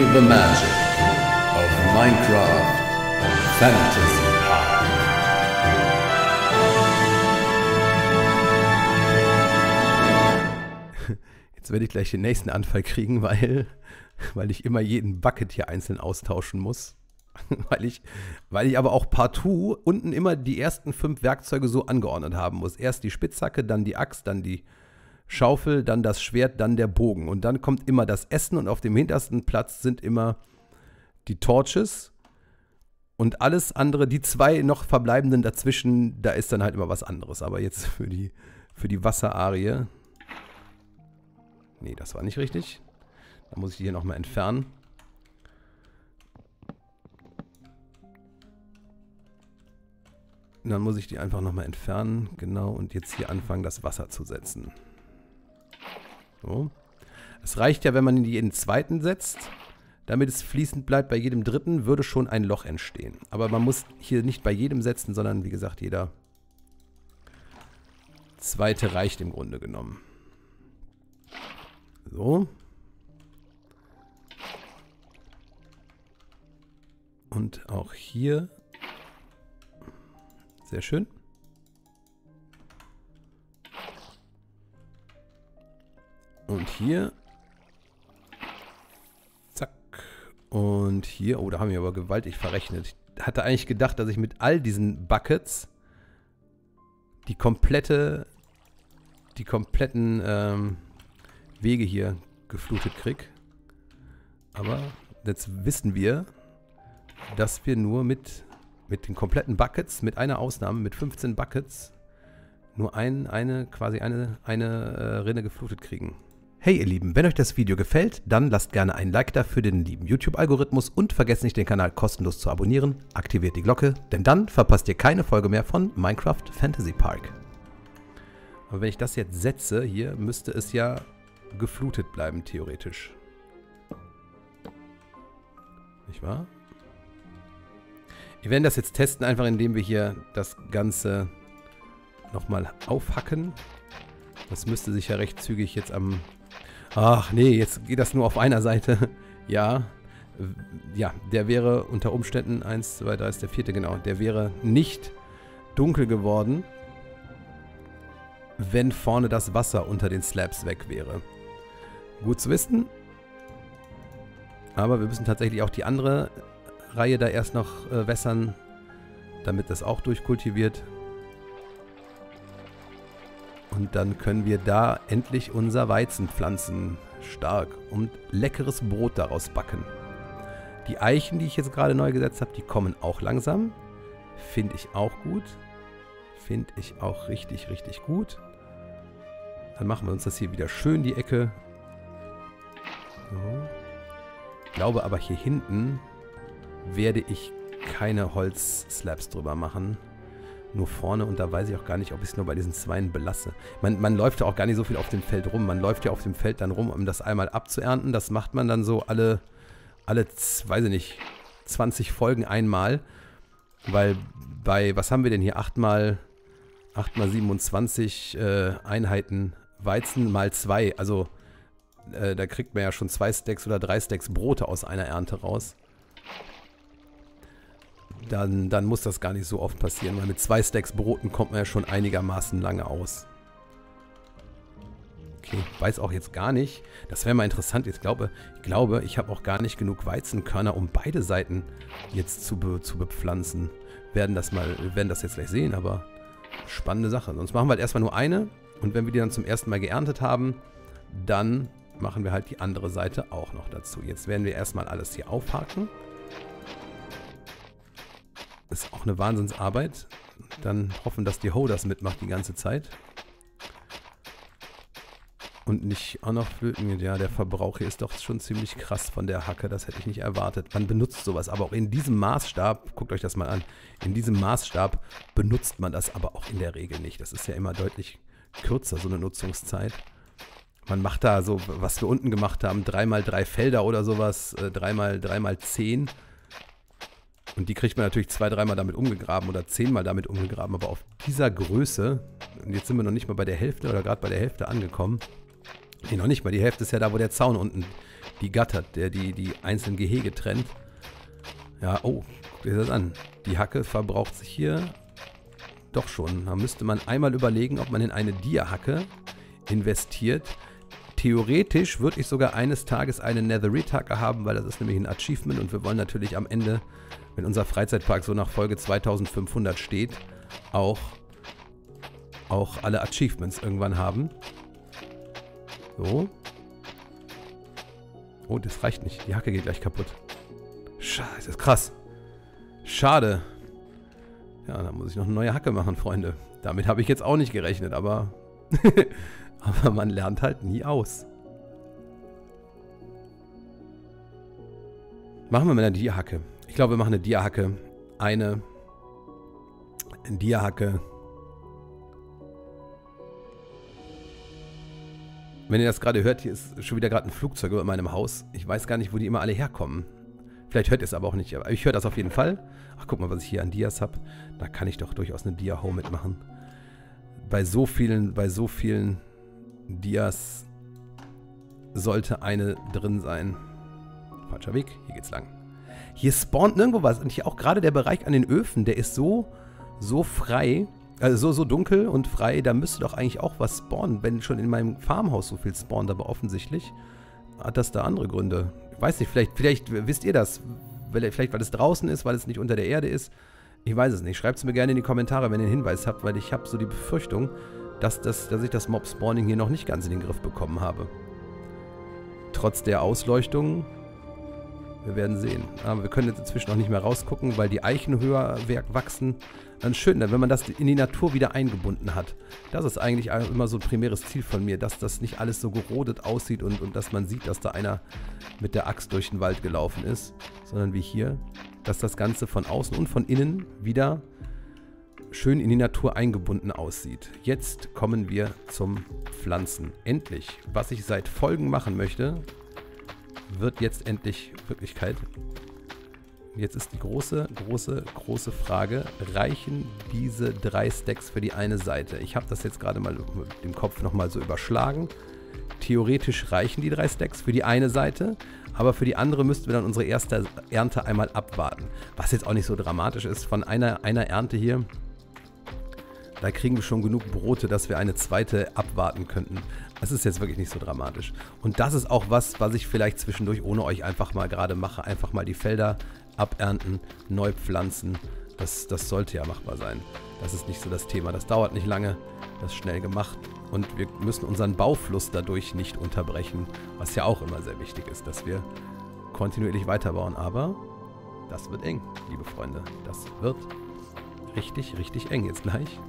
the magic of Minecraft Fantasy Park. Jetzt werde ich gleich den nächsten Anfall kriegen, weil ich immer jeden Bucket hier einzeln austauschen muss. weil ich aber auch partout unten immer die ersten 5 Werkzeuge so angeordnet haben muss. Erst die Spitzhacke, dann die Axt, dann die Schaufel, dann das Schwert, dann der Bogen. Und dann kommt immer das Essen und auf dem hintersten Platz sind immer die Torches. Und alles andere, die 2 noch verbleibenden dazwischen, da ist dann halt immer was anderes. Aber jetzt für die Wasserarie. Nee, das war nicht richtig. Da muss ich die hier nochmal entfernen. Und dann muss ich die einfach nochmal entfernen. Genau, und jetzt hier anfangen, das Wasser zu setzen. So. Es reicht ja, wenn man die in den zweiten setzt. Damit es fließend bleibt, bei jedem dritten würde schon ein Loch entstehen. Aber man muss hier nicht bei jedem setzen, sondern wie gesagt, jeder zweite reicht im Grunde genommen. So. Und auch hier. Sehr schön. Und hier. Zack. Und hier. Oh, da haben wir aber gewaltig verrechnet. Ich hatte eigentlich gedacht, dass ich mit all diesen Buckets die kompletten Wege hier geflutet kriege. Aber jetzt wissen wir, dass wir nur mit den kompletten Buckets, mit einer Ausnahme, mit 15 Buckets, nur eine Rinne geflutet kriegen. Hey ihr Lieben, wenn euch das Video gefällt, dann lasst gerne ein Like da für den lieben YouTube-Algorithmus und vergesst nicht, den Kanal kostenlos zu abonnieren, aktiviert die Glocke, denn dann verpasst ihr keine Folge mehr von Minecraft Fantasy Park. Aber wenn ich das jetzt setze, hier müsste es ja geflutet bleiben, theoretisch. Nicht wahr? Wir werden das jetzt testen, einfach indem wir hier das Ganze nochmal aufhacken. Das müsste sich ja recht zügig jetzt am... Ach nee, jetzt geht das nur auf einer Seite. Ja, der wäre unter Umständen, 1, 2, 3 ist der 4. genau, der wäre nicht dunkel geworden, wenn vorne das Wasser unter den Slabs weg wäre. Gut zu wissen. Aber wir müssen tatsächlich auch die andere Reihe da erst noch wässern, damit das auch durchkultiviert. Und dann können wir da endlich unser Weizen pflanzen. Stark. Und leckeres Brot daraus backen. Die Eichen, die ich jetzt gerade neu gesetzt habe, die kommen auch langsam. Finde ich auch gut. Finde ich auch richtig, richtig gut. Dann machen wir uns das hier wieder schön, die Ecke. So. Ich glaube aber hier hinten werde ich keine Holzslabs drüber machen. Nur vorne, und da weiß ich auch gar nicht, ob ich es nur bei diesen 2 belasse. Man läuft ja auch gar nicht so viel auf dem Feld rum. Man läuft ja auf dem Feld dann rum, um das einmal abzuernten. Das macht man dann so alle weiß ich nicht, 20 Folgen einmal. Weil bei, was haben wir denn hier? 8 mal 27 Einheiten Weizen mal 2. Also da kriegt man ja schon 2 Stacks oder 3 Stacks Brote aus einer Ernte raus. Dann muss das gar nicht so oft passieren, weil mit 2 Stacks Broten kommt man ja schon einigermaßen lange aus. Okay, weiß auch jetzt gar nicht. Das wäre mal interessant. Ich glaube, ich habe auch gar nicht genug Weizenkörner, um beide Seiten jetzt zu bepflanzen. Werden das jetzt gleich sehen, aber spannende Sache. Sonst machen wir halt erstmal nur eine. Und wenn wir die dann zum ersten Mal geerntet haben, dann machen wir halt die andere Seite auch noch dazu. Jetzt werden wir erstmal alles hier aufhaken. Ist auch eine Wahnsinnsarbeit. Dann hoffen, dass die Ho das mitmacht die ganze Zeit. Und nicht auch noch flöten. Ja, der Verbrauch hier ist doch schon ziemlich krass von der Hacke. Das hätte ich nicht erwartet. Man benutzt sowas aber auch in diesem Maßstab. Guckt euch das mal an. In diesem Maßstab benutzt man das aber auch in der Regel nicht. Das ist ja immer deutlich kürzer, so eine Nutzungszeit. Man macht da so, was wir unten gemacht haben, 3x3 Felder oder sowas. 3x10. Und die kriegt man natürlich 2-3 Mal damit umgegraben oder 10 Mal damit umgegraben. Aber auf dieser Größe, und jetzt sind wir noch nicht mal bei der Hälfte oder gerade bei der Hälfte angekommen. Nee, noch nicht mal. Die Hälfte ist ja da, wo der Zaun unten die gattert, der die einzelnen Gehege trennt. Ja, oh, guck dir das an. Die Hacke verbraucht sich hier doch schon. Da müsste man einmal überlegen, ob man in eine Dia-Hacke investiert. Theoretisch würde ich sogar eines Tages eine Netherite-Hacke haben, weil das ist nämlich ein Achievement und wir wollen natürlich am Ende, wenn unser Freizeitpark so nach Folge 2500 steht, auch alle Achievements irgendwann haben. So. Oh, das reicht nicht. Die Hacke geht gleich kaputt. Scheiße, das ist krass. Schade. Ja, da muss ich noch eine neue Hacke machen, Freunde. Damit habe ich jetzt auch nicht gerechnet, aber... aber man lernt halt nie aus. Machen wir mal eine Dia-Hacke. Ich glaube, wir machen eine Dia-Hacke. Eine Dia-Hacke. Wenn ihr das gerade hört, hier ist schon wieder gerade ein Flugzeug über meinem Haus. Ich weiß gar nicht, wo die immer alle herkommen. Vielleicht hört ihr es aber auch nicht. Aber ich höre das auf jeden Fall. Ach, guck mal, was ich hier an Dias habe. Da kann ich doch durchaus eine Dia-Home mitmachen. Bei so vielen Dias sollte eine drin sein. Falscher Weg, hier geht's lang. Hier spawnt nirgendwo was. Und hier auch gerade der Bereich an den Öfen, der ist so frei, also so dunkel und frei, da müsste doch eigentlich auch was spawnen, wenn schon in meinem Farmhaus so viel spawnt. Aber offensichtlich hat das da andere Gründe. Ich weiß nicht, vielleicht wisst ihr das. Vielleicht, weil es draußen ist, weil es nicht unter der Erde ist. Ich weiß es nicht. Schreibt es mir gerne in die Kommentare, wenn ihr einen Hinweis habt, weil ich habe so die Befürchtung, dass ich das Mob-Spawning hier noch nicht ganz in den Griff bekommen habe. Trotz der Ausleuchtung, wir werden sehen. Aber wir können jetzt inzwischen auch nicht mehr rausgucken, weil die Eichen höher wachsen. Dann schön, wenn man das in die Natur wieder eingebunden hat. Das ist eigentlich immer so ein primäres Ziel von mir, dass das nicht alles so gerodet aussieht und dass man sieht, dass da einer mit der Axt durch den Wald gelaufen ist, sondern wie hier, dass das Ganze von außen und von innen wieder schön in die Natur eingebunden aussieht. Jetzt kommen wir zum Pflanzen. Endlich, was ich seit Folgen machen möchte, wird jetzt endlich Wirklichkeit. Jetzt ist die große Frage, reichen diese 3 Stacks für die eine Seite? Ich habe das jetzt gerade mal mit dem Kopf nochmal so überschlagen. Theoretisch reichen die 3 Stacks für die eine Seite, aber für die andere müssten wir dann unsere erste Ernte einmal abwarten. Was jetzt auch nicht so dramatisch ist, von einer Ernte hier, da kriegen wir schon genug Brote, dass wir eine zweite abwarten könnten. Das ist jetzt wirklich nicht so dramatisch. Und das ist auch was ich vielleicht zwischendurch ohne euch einfach mal gerade mache. Einfach mal die Felder abernten, neu pflanzen. Das sollte ja machbar sein. Das ist nicht so das Thema. Das dauert nicht lange. Das ist schnell gemacht. Und wir müssen unseren Baufluss dadurch nicht unterbrechen. Was ja auch immer sehr wichtig ist, dass wir kontinuierlich weiterbauen. Aber das wird eng, liebe Freunde. Das wird richtig, richtig eng jetzt gleich.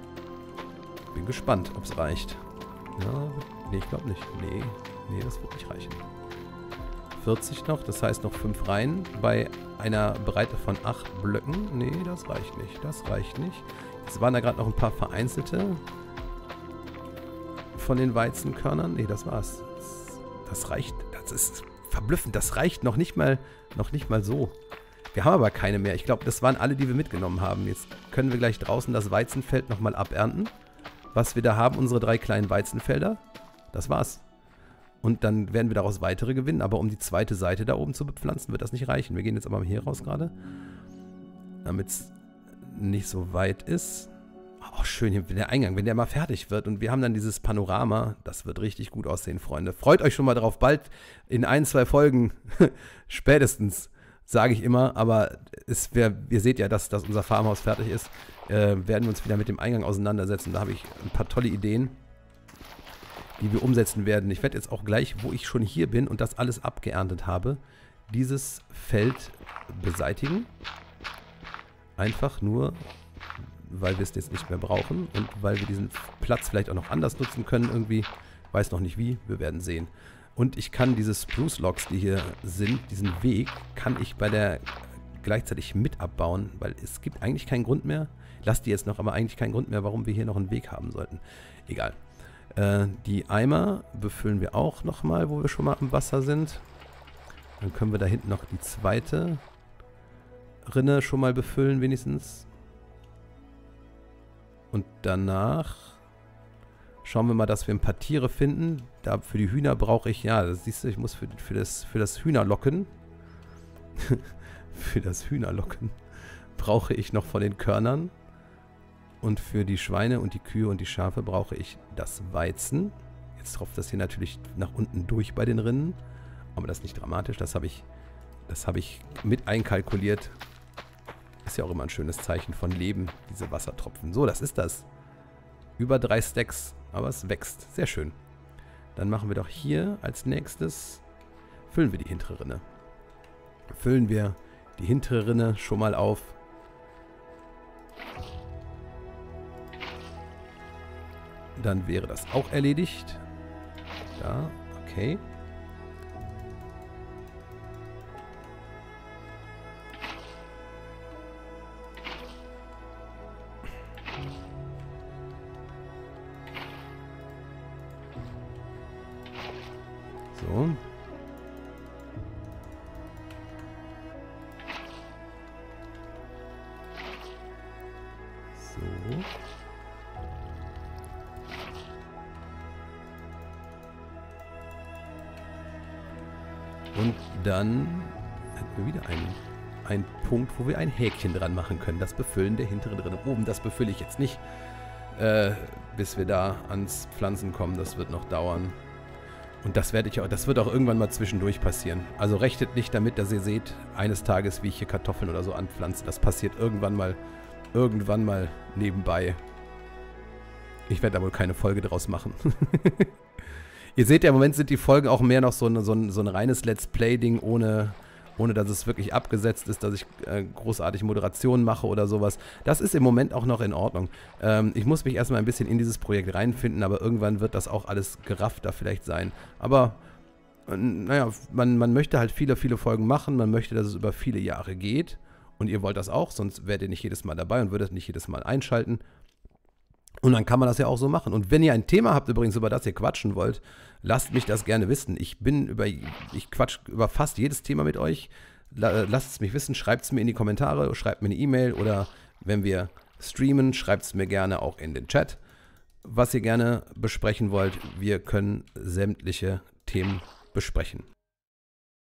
Bin gespannt, ob es reicht. Ja, nee, ich glaube nicht. Nee, das wird nicht reichen. 40 noch, das heißt noch 5 Reihen bei einer Breite von 8 Blöcken. Nee, das reicht nicht. Das reicht nicht. Jetzt waren da gerade noch ein paar vereinzelte von den Weizenkörnern. Nee, das war's. Das reicht. Das ist verblüffend. Das reicht noch nicht mal so. Wir haben aber keine mehr. Ich glaube, das waren alle, die wir mitgenommen haben. Jetzt können wir gleich draußen das Weizenfeld nochmal abernten. Was wir da haben, unsere 3 kleinen Weizenfelder. Das war's. Und dann werden wir daraus weitere gewinnen. Aber um die zweite Seite da oben zu bepflanzen, wird das nicht reichen. Wir gehen jetzt aber mal hier raus gerade. Damit es nicht so weit ist. Oh, schön, hier der Eingang, wenn der mal fertig wird. Und wir haben dann dieses Panorama. Das wird richtig gut aussehen, Freunde. Freut euch schon mal drauf. Bald in 1, 2 Folgen spätestens, sage ich immer. Aber ihr seht ja, dass unser Farmhaus fertig ist. Werden wir uns wieder mit dem Eingang auseinandersetzen. Da habe ich ein paar tolle Ideen, die wir umsetzen werden. Ich werde jetzt auch gleich, wo ich schon hier bin und das alles abgeerntet habe, dieses Feld beseitigen. Einfach nur, weil wir es jetzt nicht mehr brauchen und weil wir diesen Platz vielleicht auch noch anders nutzen können irgendwie. Weiß noch nicht wie, wir werden sehen. Und ich kann diese Spruce Logs, die hier sind, diesen Weg, kann ich bei der gleichzeitig mit abbauen, weil es gibt eigentlich keinen Grund mehr. Lasst die jetzt noch, aber eigentlich keinen Grund mehr, warum wir hier noch einen Weg haben sollten. Egal. Die Eimer befüllen wir auch nochmal, wo wir schon mal am Wasser sind. Dann können wir da hinten noch die zweite Rinne schon mal befüllen, wenigstens. Und danach Schauen wir mal, dass wir ein paar Tiere finden. Da für die Hühner brauche ich, ja, das siehst du, ich muss für das Hühnerlocken, für das Hühnerlocken brauche ich noch von den Körnern. Und für die Schweine und die Kühe und die Schafe brauche ich das Weizen. Jetzt tropft das hier natürlich nach unten durch bei den Rinnen. Aber das ist nicht dramatisch, das habe ich mit einkalkuliert. Ist ja auch immer ein schönes Zeichen von Leben, diese Wassertropfen. So, das ist das. Über 3 Stacks, aber es wächst. Sehr schön. Dann machen wir doch hier als nächstes, füllen wir die hintere Rinne. Füllen wir die hintere Rinne schon mal auf. Dann wäre das auch erledigt. Da, okay. So. So. Und dann hätten wir wieder einen Punkt, wo wir ein Häkchen dran machen können. Das Befüllen der hinteren Rinne. Oben, das befülle ich jetzt nicht, bis wir da ans Pflanzen kommen. Das wird noch dauern. Und das wird auch irgendwann mal zwischendurch passieren. Also rechnet nicht damit, dass ihr seht, eines Tages, wie ich hier Kartoffeln oder so anpflanze. Das passiert irgendwann mal nebenbei. Ich werde da wohl keine Folge draus machen. Ihr seht ja, im Moment sind die Folgen auch mehr noch so ein reines Let's Play-Ding, ohne dass es wirklich abgesetzt ist, dass ich großartig Moderationen mache oder sowas. Das ist im Moment auch noch in Ordnung. Ich muss mich erstmal ein bisschen in dieses Projekt reinfinden, aber irgendwann wird das auch alles geraffter vielleicht sein. Aber, naja, man möchte halt viele Folgen machen, man möchte, dass es über viele Jahre geht. Und ihr wollt das auch, sonst werdet ihr nicht jedes Mal dabei und würdet nicht jedes Mal einschalten. Und dann kann man das ja auch so machen. Und wenn ihr ein Thema habt übrigens, über das ihr quatschen wollt, lasst mich das gerne wissen. Ich quatsch über fast jedes Thema mit euch. Lasst es mich wissen, schreibt es mir in die Kommentare, schreibt mir eine E-Mail oder wenn wir streamen, schreibt es mir gerne auch in den Chat, was ihr gerne besprechen wollt. Wir können sämtliche Themen besprechen.